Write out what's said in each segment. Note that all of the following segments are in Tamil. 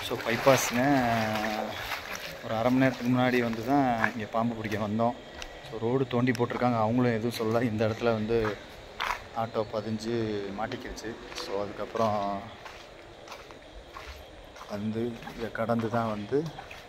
ஸோ பைபாஸுங்க ஒரு அரை மணி நேரத்துக்கு முன்னாடி வந்து தான் இங்கே பாம்பு பிடிக்க வந்தோம். ஸோ ரோடு தோண்டி போட்டிருக்காங்க, அவங்களும் எதுவும் சொல்லலை. இந்த இடத்துல வந்து ஆட்டோ பதிஞ்சு மாட்டிக்கிடுச்சு. ஸோ அதுக்கப்புறம் வந்து இதை கடந்து தான் வந்து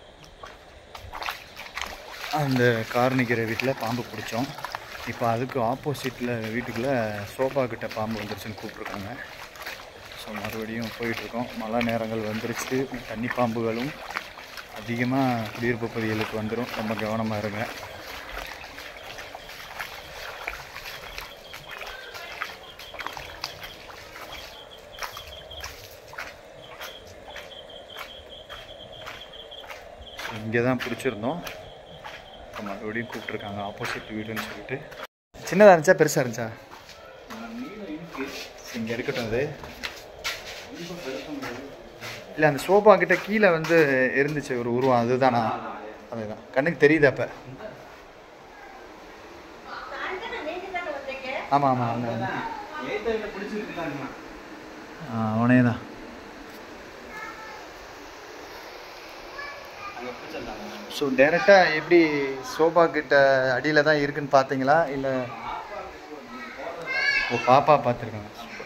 அந்த கார் நிற்கிற வீட்டில் பாம்பு பிடிச்சோம். இப்போ அதுக்கு ஆப்போசிட்டில் வீட்டுக்குள்ளே சோஃபா கிட்ட பாம்பு வந்துருச்சுன்னு கூப்பிட்ருக்காங்க. ஸோ மறுபடியும் போயிட்டுருக்கோம். மழை நேரங்கள் வந்துருச்சு, தண்ணி பாம்புகளும் அதிகமாக குடியிருப்பு பகுதிகளுக்கு வந்துடும். ரொம்ப கவனமாக இருங்க. இங்கே தான் பிடிச்சிருந்தோம். இப்போ மறுபடியும் கூப்பிட்ருக்காங்க ஆப்போசிட் வீடுன்னு சொல்லிட்டு. சின்னதாக இருந்துச்சா பெருசாக இருந்துச்சா? இங்கே இருக்கட்டும். அது இல்லை, அந்த சோஃபா கிட்ட கீழே வந்து இருந்துச்சு ஒரு உருவம், அதுதானா? அதுதான் கண்ணுக்கு தெரியுது. அப்போ ஆமாம் ஆமாம் அவங்க அவனே தான். ஸோ டேரெக்டாக எப்படி சோஃபா கிட்ட அடியில் தான் இருக்குன்னு பார்த்தீங்களா, இல்லை? ஓ, பாப்பா பார்த்துருக்காங்க.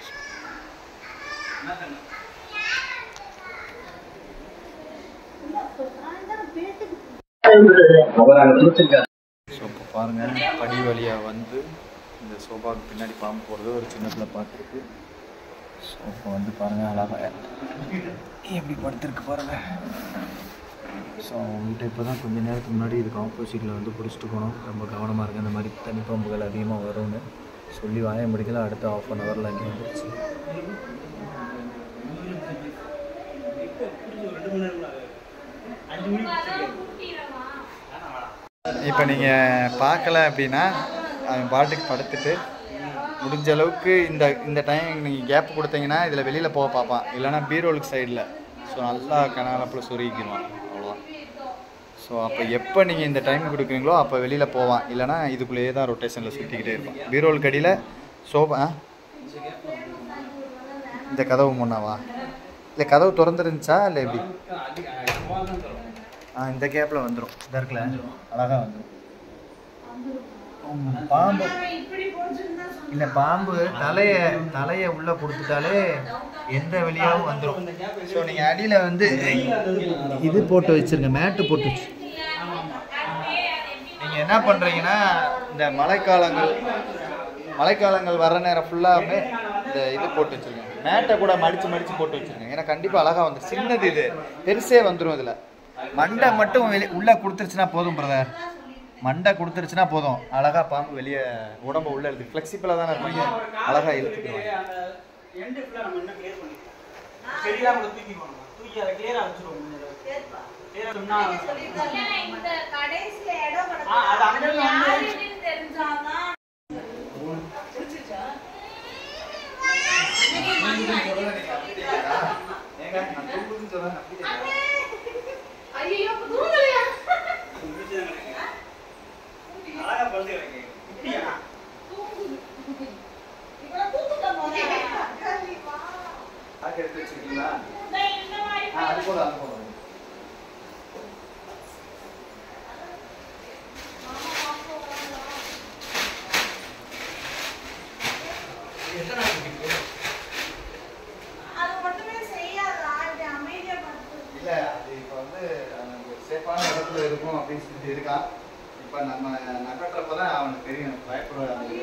ஸோ இப்போ பாருங்கள், படி வழியாக வந்து இந்த சோஃபாவுக்கு பின்னாடி பாம்பு போகிறது ஒரு சின்ன பிள்ளை பார்த்துருக்கு. ஸோ இப்போ வந்து பாருங்கள், அழகாக எப்படி படுத்துருக்கு பாருங்கள். ஸோ அவங்ககிட்ட இப்போ தான் கொஞ்சம் நேரத்துக்கு முன்னாடி இதுக்கு ஆப்போசிட்டில் வந்து பிடிச்சிட்டு போனோம். ரொம்ப கவனமாக இருக்குது, இந்த மாதிரி தனி பாம்புகள் அதிகமாக வரும்னு சொல்லி வாய முடிக்கல. அடுத்த 1/2 அன் ஹவரில் அங்கே வந்துருச்சு. இப்போ நீங்கள் பார்க்கல அப்படின்னா அவன் பாட்டுக்கு படுத்துட்டு முடிஞ்ச அளவுக்கு இந்த டைம் நீங்கள் கேப் கொடுத்தீங்கன்னா இதில் வெளியில் போக பார்ப்பான், இல்லைனா பீரோலுக்கு சைடில். ஸோ நல்லா கனாலப்பில் சொருகிக்குவான், அவ்வளோதான். ஸோ அப்போ எப்போ நீங்கள் இந்த டைம் கொடுக்குறீங்களோ அப்போ வெளியில் போவான், இல்லைனா இதுக்குள்ளேயே தான் ரொட்டேஷனில் சுற்றிக்கிட்டே இருப்பான். பீரோலுக்கு அடியில் சோஃபா. இந்த கதவு முன்னாவா? இல்லை கதவு திறந்துருந்துச்சா இல்லை எப்படி? இந்த கேப்பில் வந்துடும். இதாக இருக்குல்ல, அழகாக வந்துடும். பாம்பு இல்லை, பாம்பு தலையை உள்ளே கொடுத்துட்டாலே எந்த வழியாகவும் வந்துடும். ஸோ நீங்கள் அடியில் வந்து இது போட்டு வச்சுருங்க, மேட்டு போட்டு வச்சு. நீங்கள் என்ன பண்ணுறீங்கன்னா, இந்த மழைக்காலங்கள் வர நேரம் ஃபுல்லாகவே இந்த இது போட்டு வச்சுருங்க, மேட்டை கூட மடித்து போட்டு வச்சுருங்க. ஏன்னா கண்டிப்பாக அழகாக வந்துடும். சின்னது இது, பெருசே வந்துடும். இதில் மண்டை மட்டும் உள்ளே கொடுத்துருச்சுன்னா போதும் பிரதர், மண்டை கொடுத்துருச்சுன்னா போதும். அழகாக பாம்பு வெளியே உடம்பு உள்ளே இழுத்து ஃப்ளெக்சிபிளாக தானே இருப்பாங்க, அழகாக இழுத்துக்குவாங்க. இல்லை, அது இப்போ வந்து சேஃபான இடத்துல இருக்கும் அப்படின்னு சொல்லிட்டு இருக்கான். இப்போ நம்ம நகட்டுறப்ப தான் அவனுக்கு தெரியும், பயப்படுவாங்க.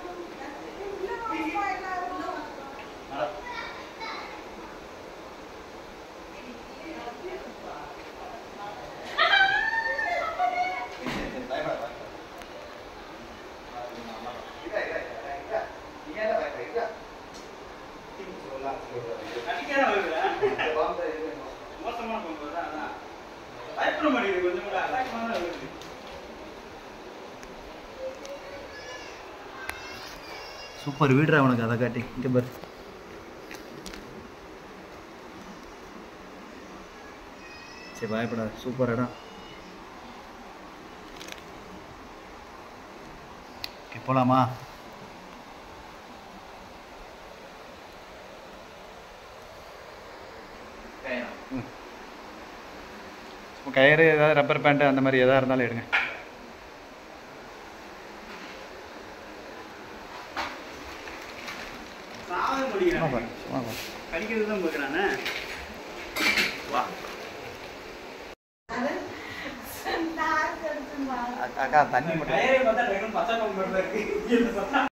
சூப்பர் வீடுறா அவனுக்கு, அதை காட்டி இங்கே பாரு. சரி பயப்படாது, சூப்பர் இடம். போலாமா? கயிறு ஏதாவது ரப்பர் பேண்ட்டு அந்த மாதிரி எதாக இருந்தாலும் எடுங்க. அக்கா தண்ணி மட்டும்